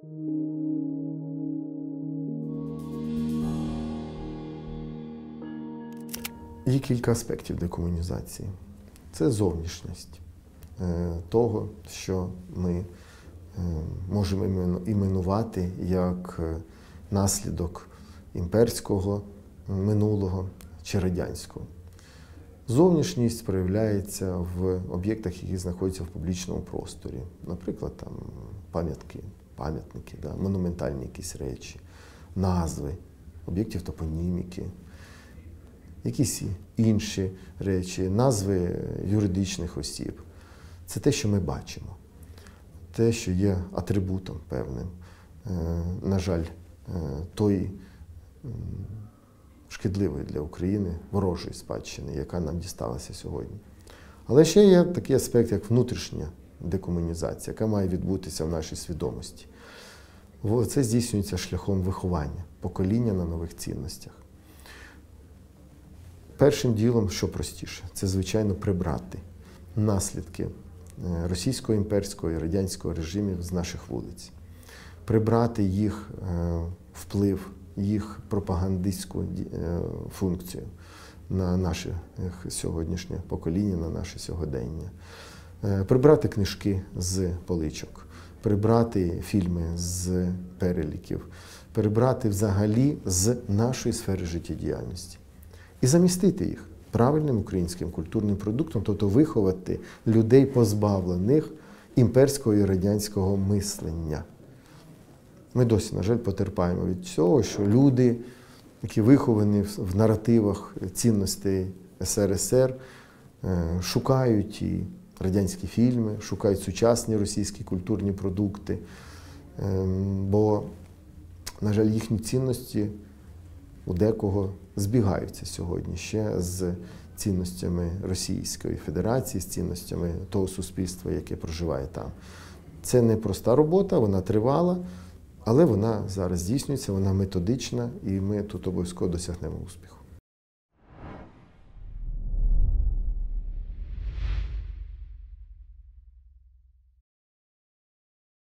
Є кілька аспектів декомунізації. Це зовнішність того, що ми можемо іменувати як наслідок імперського минулого чи радянського. Зовнішність проявляється в об'єктах, які знаходяться в публічному просторі. Наприклад, там пам'ятники, монументальні якісь речі, назви об'єктів топоніміки, якісь інші речі, назви юридичних осіб. Це те, що ми бачимо, те, що є атрибутом певним, на жаль, тої шкідливої для України ворожої спадщини, яка нам дісталася сьогодні. Але ще є такий аспект, як внутрішня декомунізація, яка має відбутися в нашій свідомості. Це здійснюється шляхом виховання, покоління на нових цінностях. Першим ділом, що простіше, це, звичайно, прибрати наслідки російського імперського і радянського режимів з наших вулиць. Прибрати їх вплив, їх пропагандистську функцію на наше сьогоднішнє покоління, на наше сьогодення. Прибрати книжки з поличок, прибрати фільми з переліків, прибрати взагалі з нашої сфери життєдіяльності. І замістити їх правильним українським культурним продуктом, тобто виховати людей, позбавлених імперського і радянського мислення. Ми досі, на жаль, потерпаємо від цього, що люди, які виховані в наративах цінностей СРСР, шукають і радянські фільми, шукають сучасні російські культурні продукти, бо, на жаль, їхні цінності у декого збігаються сьогодні ще з цінностями Російської Федерації, з цінностями того суспільства, яке проживає там. Це не проста робота, вона тривала, але вона зараз здійснюється, вона методична, і ми тут обов'язково досягнемо успіху.